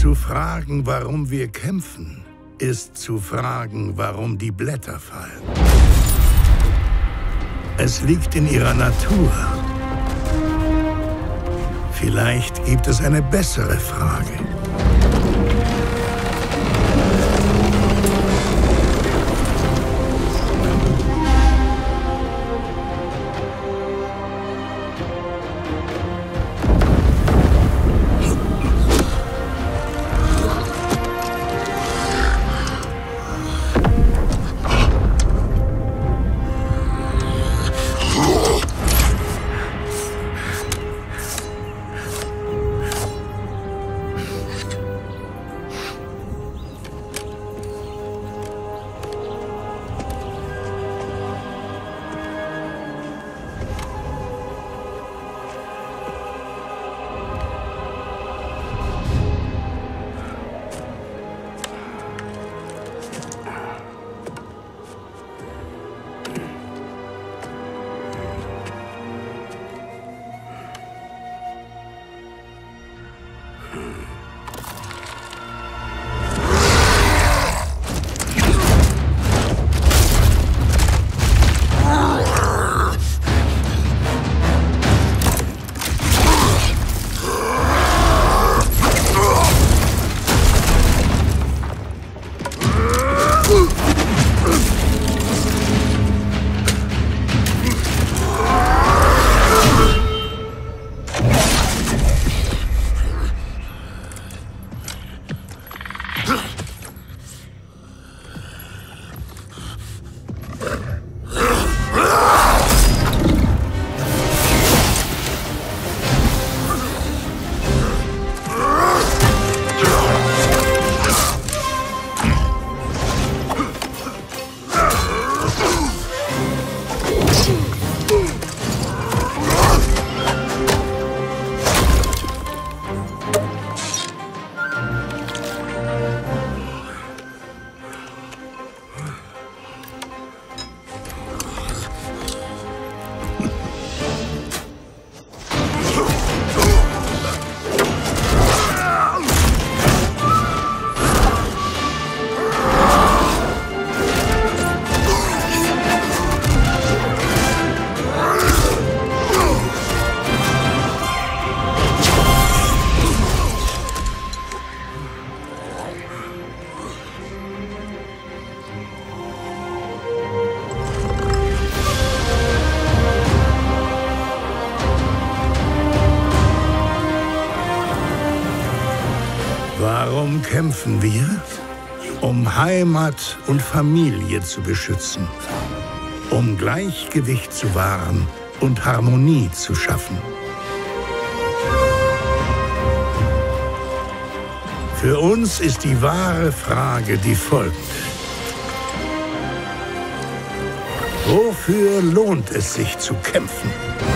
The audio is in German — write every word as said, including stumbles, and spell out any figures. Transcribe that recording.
Zu fragen, warum wir kämpfen, ist zu fragen, warum die Blätter fallen. Es liegt in ihrer Natur. Vielleicht gibt es eine bessere Frage. Warum kämpfen wir? Um Heimat und Familie zu beschützen. Um Gleichgewicht zu wahren und Harmonie zu schaffen. Für uns ist die wahre Frage die folgende. Wofür lohnt es sich zu kämpfen?